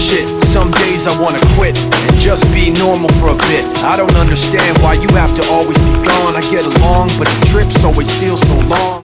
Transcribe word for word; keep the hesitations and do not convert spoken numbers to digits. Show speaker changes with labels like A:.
A: Shit, some days I wanna quit and just be normal for a bit. I don't understand why you have to always be gone. I get along, but the trips always feel so long.